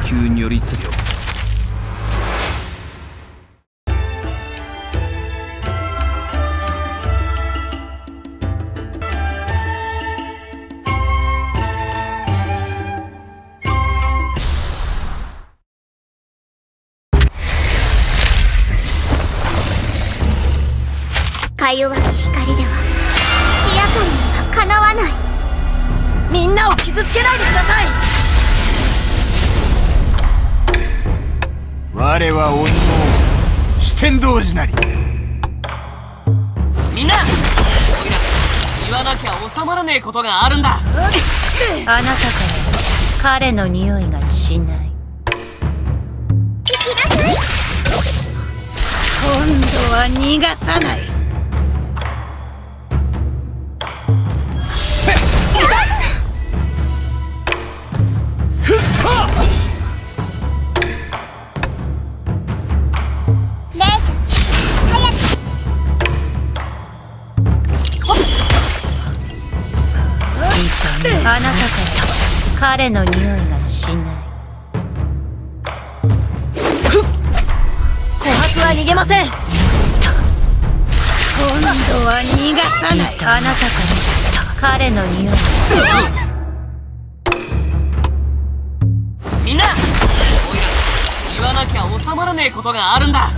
球如律令。 か弱き光では月明かりにはかなわない。みんなを傷つけないでください。 我は鬼の四天童子なり。 みんな、おいら言わなきゃ収まらねえことがあるんだ。 あなたから彼の匂いがしない。 行きなさい。 今度は逃がさない。あなたから彼の匂いがしない。 琥珀は逃げません。 今度は逃がさない。あなたから彼の匂いがみんな、おいら言わなきゃ収まらねえことがあるんだ。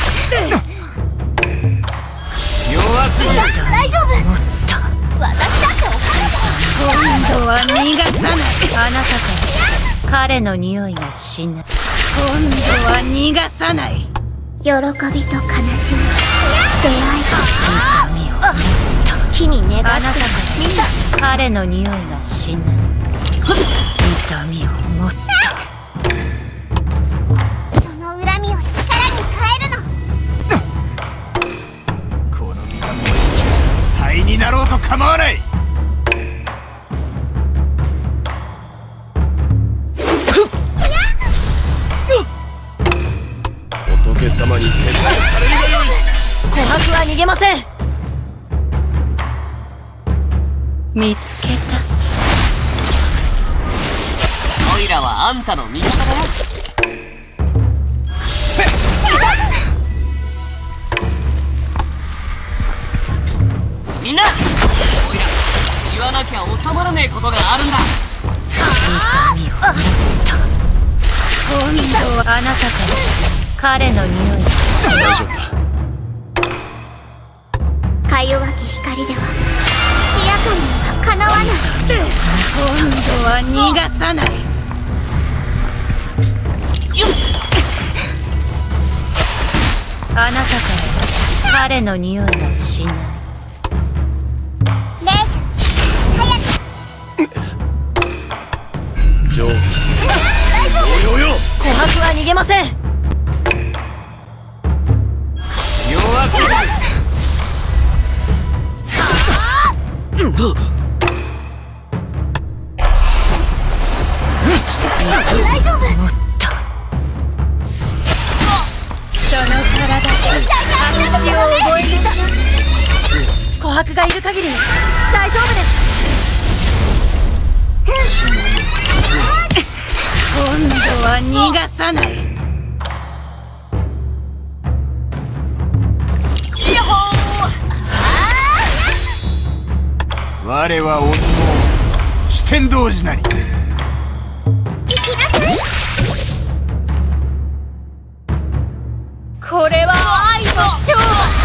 弱すぎる。 大丈夫。私だってお金今度は逃がさない。あなたから彼の匂いがしない。今度は逃がさない。 喜びと悲しみ、出会い痛みを月に願ってあなたから彼の匂いがしない。痛みを持った。 その恨みを力に変えるの。 この身が燃え尽き灰になろうと構わない。仏様に説明されるがよい。 琥珀は逃げません。 見つけおいらはあんたの味方だよ。みんな、おいら言わなきゃ収まらねえことがあるんだ。 た。痛みを持った。今度はあなたから彼の匂いがしない。 大丈夫だ。 か弱き光では月明かりにはかなわない。 今度は逃がさない。あなたから彼の匂いがしない。 霊術早く。 上手。 大丈夫。 よよ。 琥珀は逃げません。 弱すぎる。 大丈夫。 その体で私を覚える。 琥珀がいる限り大丈夫です。 今度は逃がさない。 我は鬼の四天童子なり。 行きなさい。 これは愛の勝負。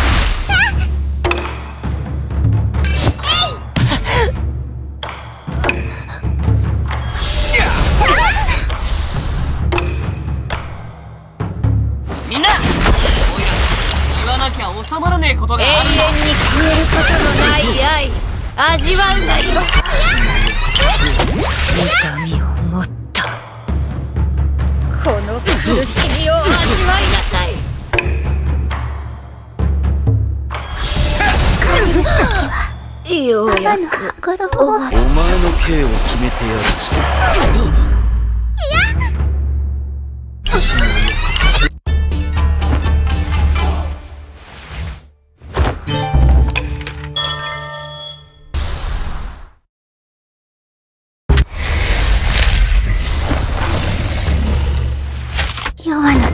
みんな、おいら言わなきゃ収まらねえことが永遠あるんだ。 に消えることのない愛、味わうがいい。痛みを持った。この苦しみを味わいなさい。ようやく歯衣お前の刑を決めてやる。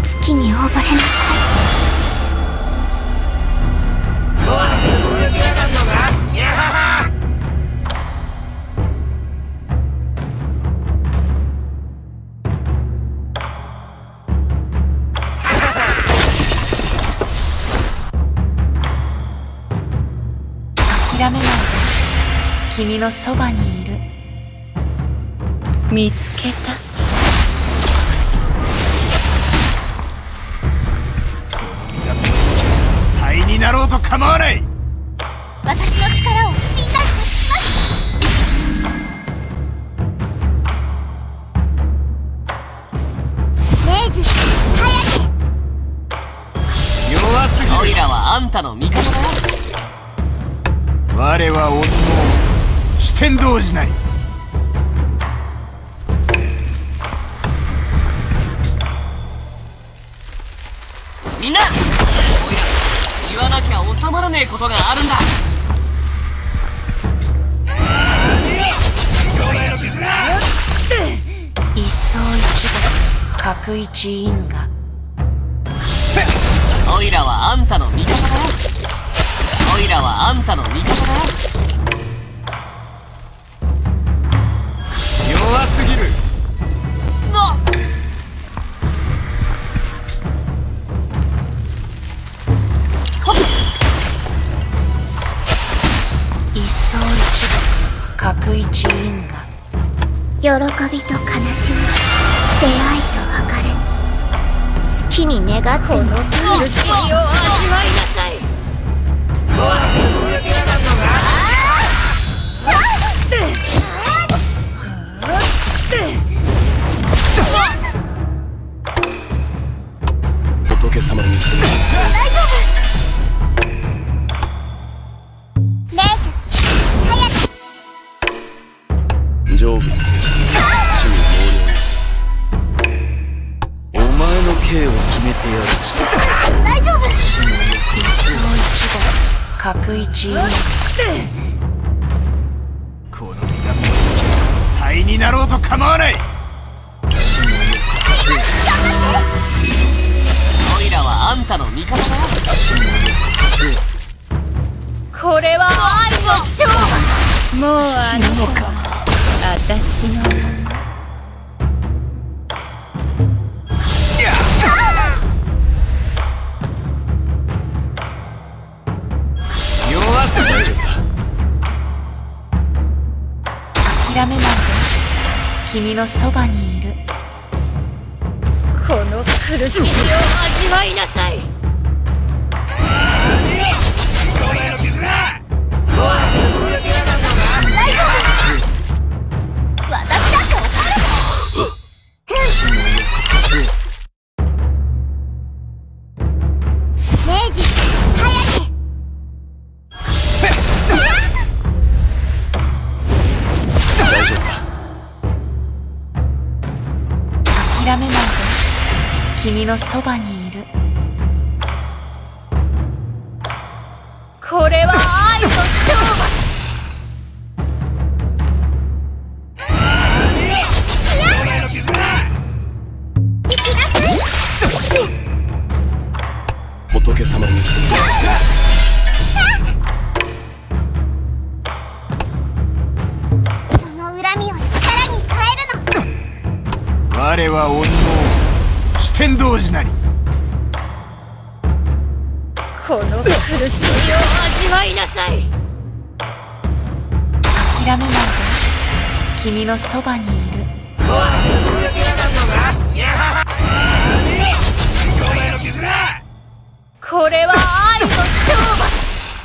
月に溺れなさい。 諦めないで、君のそばにいる。見つけた。 灰になろうと構わない。 私の力をみんなに託します。霊術早け。 弱すぎる。 オイラはあんたの味方だよ。 我は鬼の四天童子なり。 みんな、オイラ言わなきゃ収まらねえことがあるんだ。 一層一度角一因果。 オイラはあんたの味方だよ。オイラはあんたの味方だよ。 弱すぎる。 一層一度角一因果。 喜びと悲しみ、出会いと別れ、月に願っても苦しみを味わいなさい。 仏様にする。 大丈夫。霊術早け。 成仏せよ。お前の刑を決めてやる。 大丈夫。 死の一層一度角一因果。 この身が燃え尽き灰になろうと構わない。 死のオイラはあんたの味方だよ。 死のこれは愛の勝負。もうあなたは私のもの。 弱すぎる。 諦めないで、君のそばにいる。この苦しみを味わいなさい。 大丈夫。私だって怒る。霊術早け。 諦めないで、君のそばにいる。これは愛の懲罰。 仏様にする。 その恨みを力に変えるの。 我は鬼の四天童子なり。 この苦しみを味わいなさい。諦めないで、君のそばにいる。これは愛の懲罰。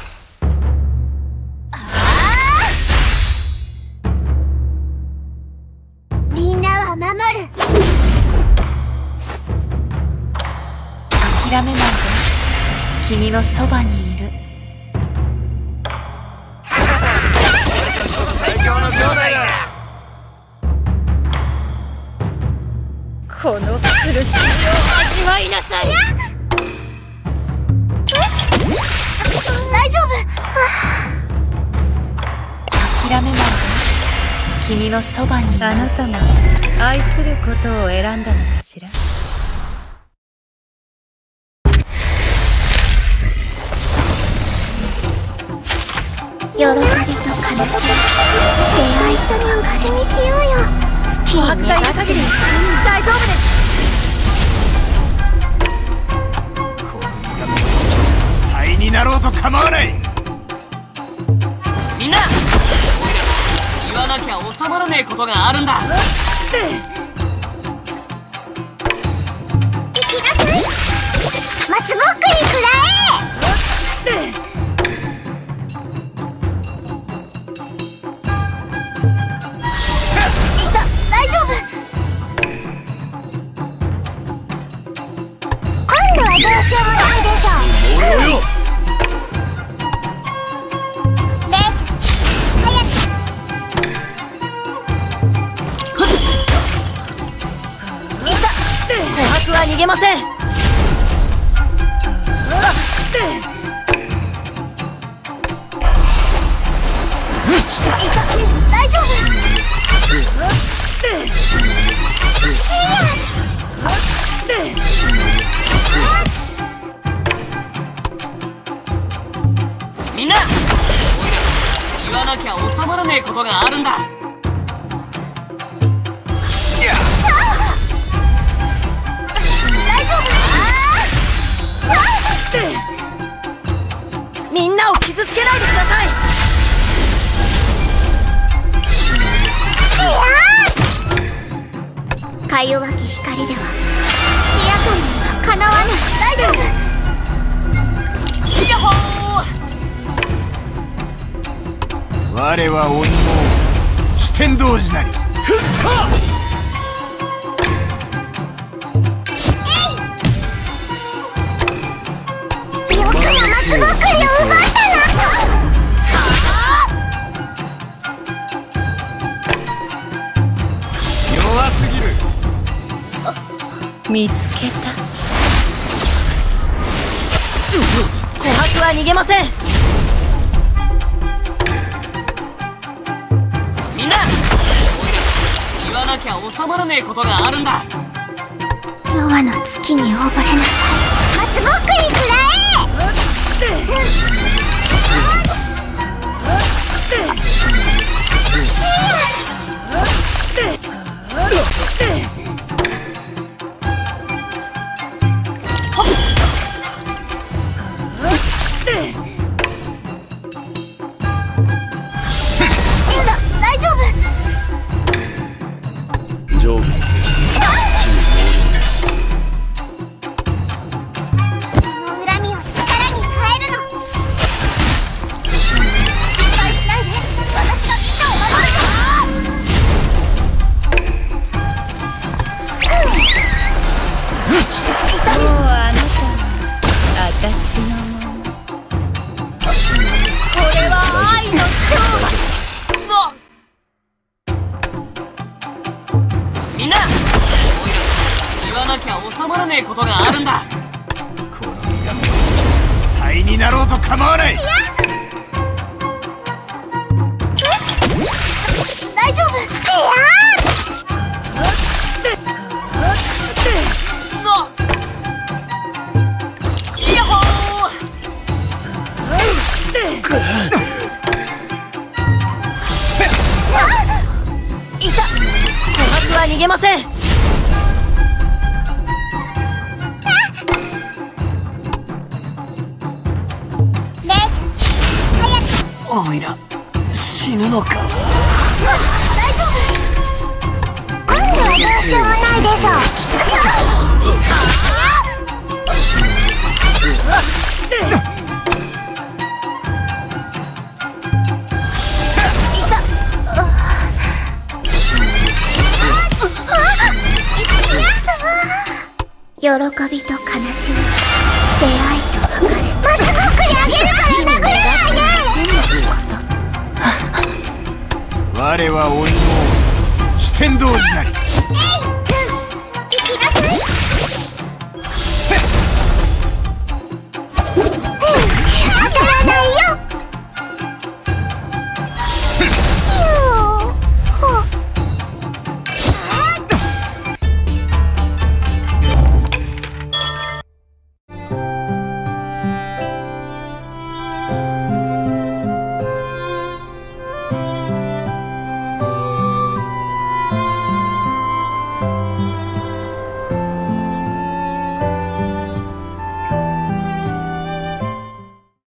みんなは守る。 諦めないで、君のそばにいる。 最強の兄弟だ。 この苦しみを味わいなさい。 大丈夫。 諦めないで、君のそばにいる。あなたも愛することを選んだのかしら。 喜びと悲しみ、出会い、一緒にお月見しようよ。好きに願ってる大丈夫です。 この身が燃え尽き灰になろうと構わない。 みんな、おいら言わなきゃ収まらねえことがあるんだ。 行きなさい。松ぼっくりくらえ。大丈夫。今度はどうしようもないでしょう。 およよ。 レイチャー早く。 琥珀は逃げません。 大丈夫。 みんな、おいら言わなきゃ収まらねえことがあるんだ。 大丈夫。 みんなを傷つけないでください。 か弱き光では月明かりにはかなわない。大丈夫。 イヤホー。 我は鬼も四天童子なり。 よくな松ぼっくりを奪ったな。 弱すぎる。 見つけた。琥珀は逃げません。 みんな、おいら言わなきゃ収まらねえことがあるんだ。 夜和の月に溺れなさい。松ぼっくりくらえ。大丈夫。 成仏せその恨みを力に変えるの。心配しないで。私がみんなを守るよ。 もうあなたは私のもの。これは愛の懲罰。 みんな、おいら言わなきゃ収まらねえことがあるんだ。 この身が燃え尽き灰になろうと構わない。 大丈夫。 イヤホいた。 琥珀は逃げません。 レイチャー早く。 ー。おいら死ぬのか。 大丈夫。今度はどうしようもないでしょう。喜びと悲しみ、出会いと別れ。松ぼっくりあげるから殴らないで。 我は鬼も四天童子なり。